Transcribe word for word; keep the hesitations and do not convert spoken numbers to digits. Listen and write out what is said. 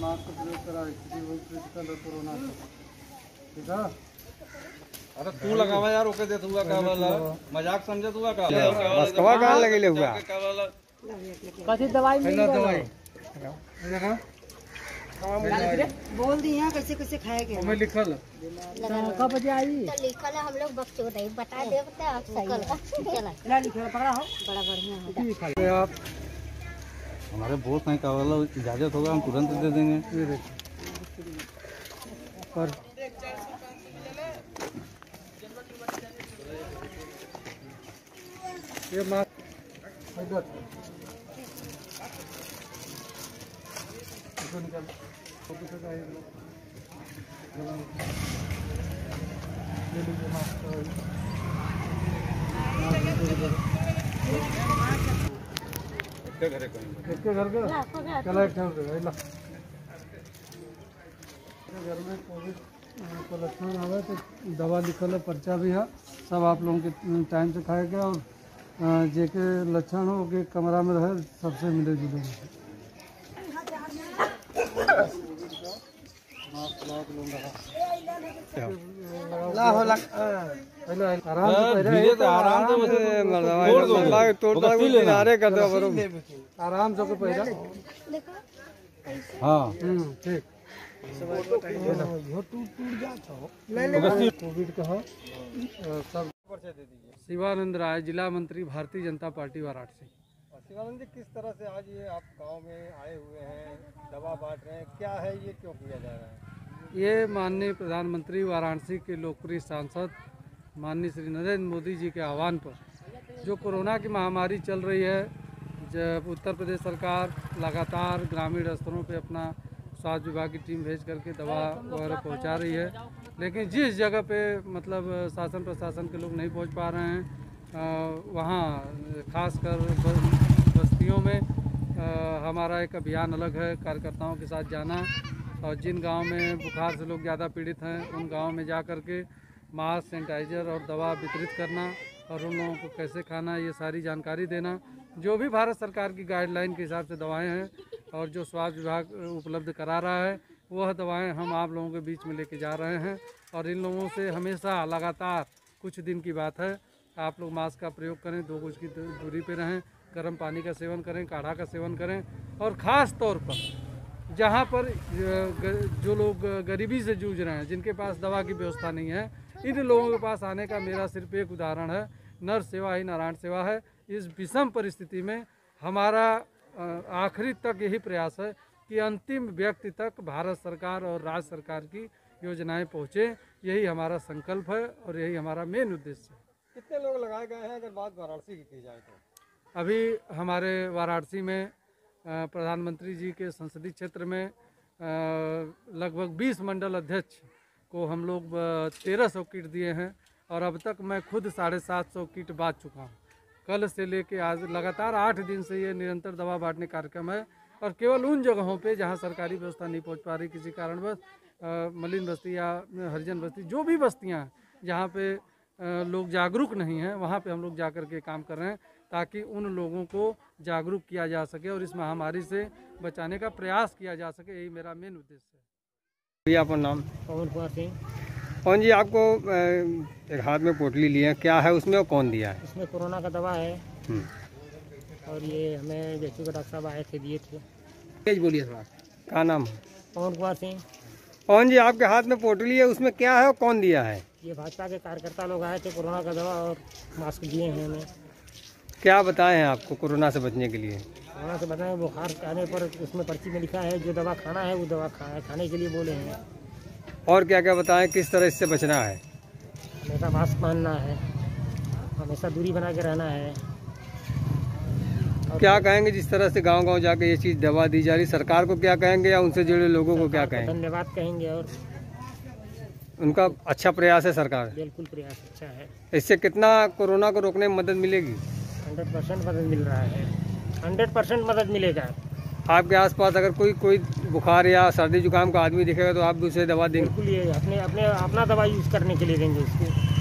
Mask का प्रयोग करा, स्थिति वही क्रिटिकल है कोरोना का, ठीक है। अरे तू लगावा यार, ओके दे दूंगा का वाला मजाक समझे दूंगा का बस कवा कहां लगे ले हुआ का वाला कथी दवाई मिल दवाई बोल दी यहाँ कैसे कैसे खाएंगे हमें लिखल कब बजे आई तो लिखल है, हम लोग बच्चों नहीं बता देते आप सही चला लिखल पकड़ा हो बड़ा बढ़िया आप हमारे बोस नहीं का वाला इजाजत होगा हम तुरंत दे देंगे। पर ये मास्क इधर इसको निकाल फोटो से ले लीजिए मास्क इसके घरे कहीं इसके घर का चला एक ठहर दे ला घर में कोविड को लक्षण आवे तो दवा लिखल है, पर्चा भी है, सब आप लोगों के टाइम से खाएगा और जेके लक्षण हो के कमरा में रहे सबसे मिले जुले आराम से पहला हाँ ठीक कोविड का हो सब। शिवानंद राय, जिला मंत्री, भारतीय जनता पार्टी वाराणसी। शिवानंद जी, किस तरह से आज ये आप गांव में आए हुए हैं, दवा बांट रहे हैं, क्या है ये, क्यों किया जा रहा है? ये माननीय प्रधानमंत्री वाराणसी के लोकप्रिय सांसद माननीय श्री नरेंद्र मोदी जी के आह्वान पर जो कोरोना की महामारी चल रही है, जब उत्तर प्रदेश सरकार लगातार ग्रामीण स्तरों पे अपना स्वास्थ्य विभाग की टीम भेज करके दवा वगैरह पहुंचा रही है, लेकिन जिस जगह पे मतलब शासन प्रशासन के लोग नहीं पहुंच पा रहे हैं, वहाँ खासकर बस्तियों में आ, हमारा एक अभियान अलग है, कार्यकर्ताओं के साथ जाना और जिन गांव में बुखार से लोग ज़्यादा पीड़ित हैं उन गांव में जा कर के मास्क, सैनिटाइज़र और दवा वितरित करना और उन लोगों को कैसे खाना, ये सारी जानकारी देना। जो भी भारत सरकार की गाइडलाइन के हिसाब से दवाएं हैं और जो स्वास्थ्य विभाग उपलब्ध करा रहा है वह दवाएं हम आप लोगों के बीच में लेके जा रहे हैं। और इन लोगों से हमेशा लगातार कुछ दिन की बात है, आप लोग मास्क का प्रयोग करें, दो गज की दूरी पे रहें, गर्म पानी का सेवन करें, काढ़ा का सेवन करें और ख़ास तौर पर जहाँ पर जो लोग गरीबी से जूझ रहे हैं, जिनके पास दवा की व्यवस्था नहीं है, इन लोगों के पास आने का मेरा सिर्फ एक उदाहरण है, नर सेवा ही नारायण सेवा है। इस विषम परिस्थिति में हमारा आखिरी तक यही प्रयास है कि अंतिम व्यक्ति तक भारत सरकार और राज्य सरकार की योजनाएं पहुँचे, यही हमारा संकल्प है और यही हमारा मेन उद्देश्य है। कितने लोग लगाए गए हैं अगर बात वाराणसी की की जाए तो? अभी हमारे वाराणसी में प्रधानमंत्री जी के संसदीय क्षेत्र में लगभग बीस मंडल अध्यक्ष को हम लोग तेरह सौ किट दिए हैं और अब तक मैं खुद साढ़े सात सौ किट बांट चुका हूँ। कल से लेके आज लगातार आठ दिन से ये निरंतर दवा बांटने कार्यक्रम है और केवल उन जगहों पे जहाँ सरकारी व्यवस्था नहीं पहुँच पा रही किसी कारणवश, मलिन बस्ती या हरिजन बस्ती, जो भी बस्तियाँ हैं जहाँ पे लोग जागरूक नहीं हैं, वहाँ पे हम लोग जा कर के काम कर रहे हैं ताकि उन लोगों को जागरूक किया जा सके और इस महामारी से बचाने का प्रयास किया जा सके, यही मेरा मेन उद्देश्य है। भैया आपका नाम? पवन कुमार सिंह। पवन जी, आपको एक हाथ में पोटली लिया, क्या है उसमें और कौन दिया है? इसमें कोरोना का दवा है और ये हमें जैसे डॉक्टर साहब आए थे दिए थे। तेज बोलिए थोड़ा। क्या नाम? पवन कुमार सिंह। पवन जी, आपके हाथ में पोटली है, उसमें क्या है और कौन दिया है? ये भाजपा के कार्यकर्ता लोग आए थे, कोरोना का दवा और मास्क दिए हैं हमें। क्या बताए हैं आपको कोरोना से बचने के लिए? कोरोना से बचने बुखार आने पर उसमें पर्ची में लिखा है जो दवा खाना है वो दवा खा, खाने के लिए बोले हैं। और क्या क्या बताएं, किस तरह इससे बचना है? हमेशा मास्क पहनना है, हमेशा दूरी बना के रहना है। क्या कहेंगे जिस तरह से गांव गांव जाके ये चीज़ दवा दी जा रही, सरकार को क्या कहेंगे या उनसे जुड़े लोगों को क्या कहेंगे? धन्यवाद कहेंगे और उनका अच्छा प्रयास है सरकार। बिल्कुल प्रयास अच्छा है। इससे कितना कोरोना को रोकने में मदद मिलेगी? हंड्रेड परसेंट मदद मिल रहा है, हंड्रेड परसेंट मदद मिलेगा। आपके आसपास अगर कोई कोई बुखार या सर्दी जुकाम का आदमी दिखेगा तो आप भी उसे दवा देंगे? बिल्कुल, ये अपने अपने अपना दवा यूज़ करने के लिए देंगे उसको।